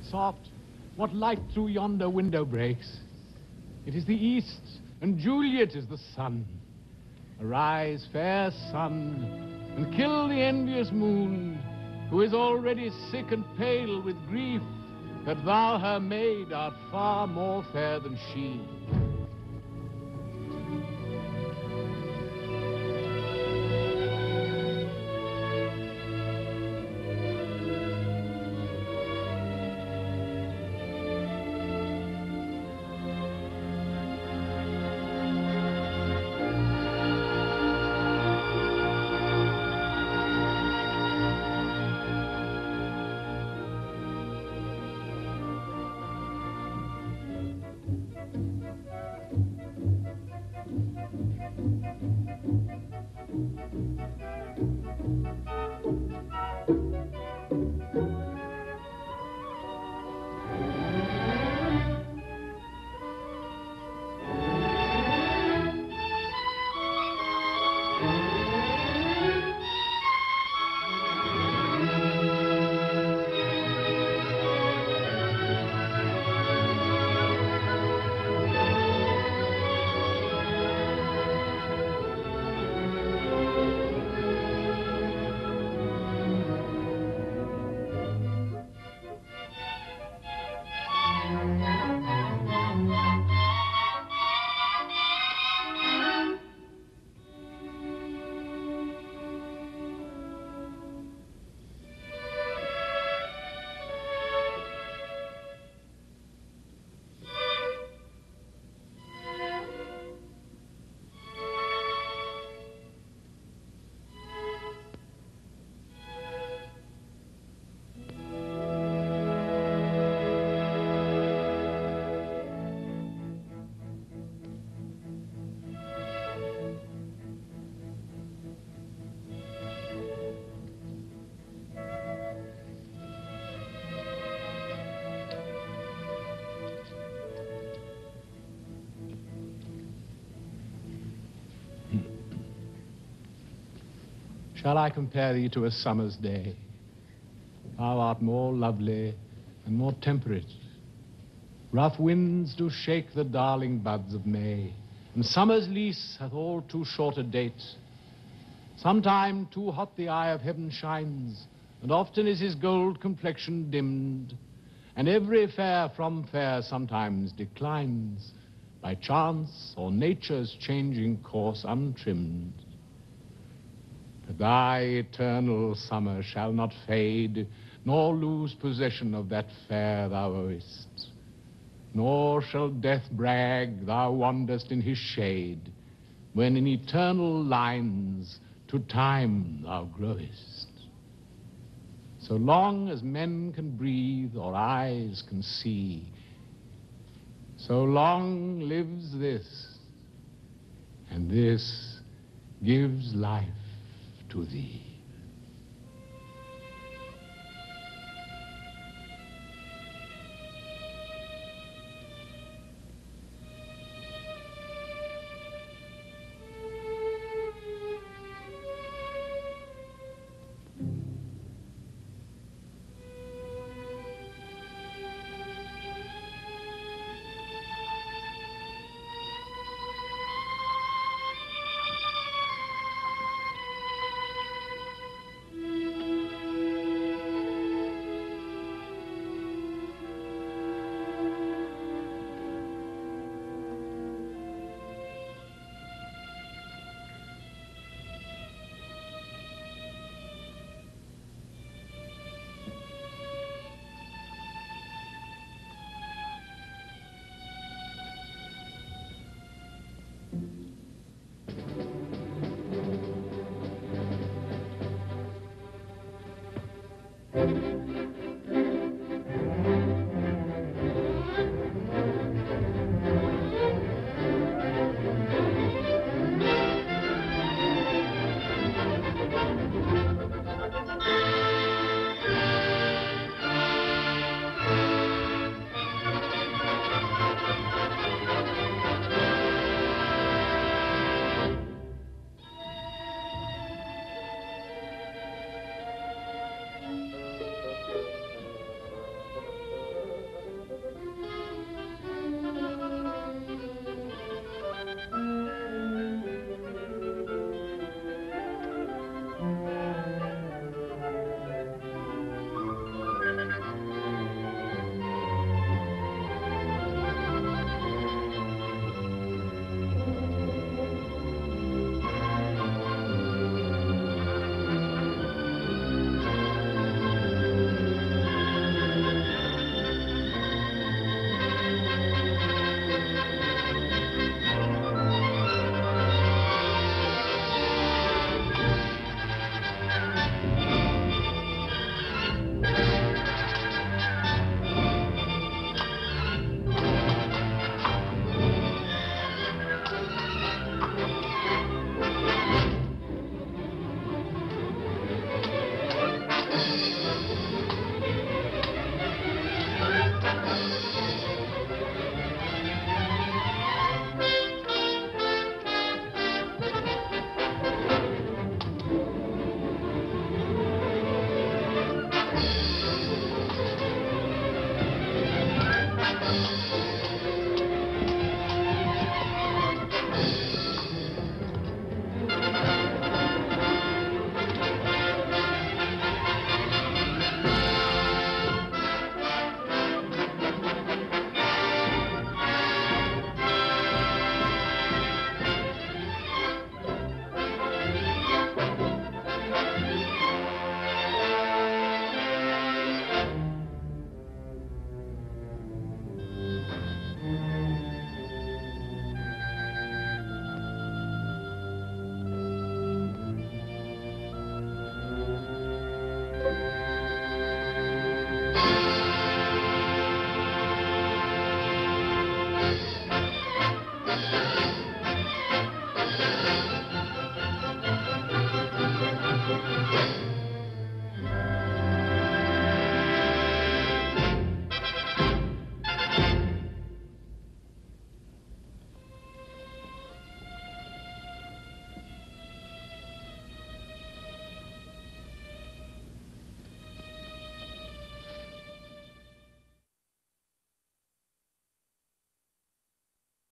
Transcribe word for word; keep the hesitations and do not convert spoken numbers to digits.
soft, what light through yonder window breaks? It is the east, and Juliet is the sun. Arise, fair sun, and kill the envious moon, who is already sick and pale with grief, that thou, her maid, art far more fair than she. Shall I compare thee to a summer's day? Thou art more lovely and more temperate. Rough winds do shake the darling buds of May, and summer's lease hath all too short a date. Sometime too hot the eye of heaven shines, and often is his gold complexion dimmed, and every fair from fair sometimes declines, by chance or nature's changing course untrimmed. But thy eternal summer shall not fade, nor lose possession of that fair thou owest. Nor shall death brag thou wanderest in his shade, when in eternal lines to time thou growest. So long as men can breathe or eyes can see, so long lives this, and this gives life to thee. Thank you.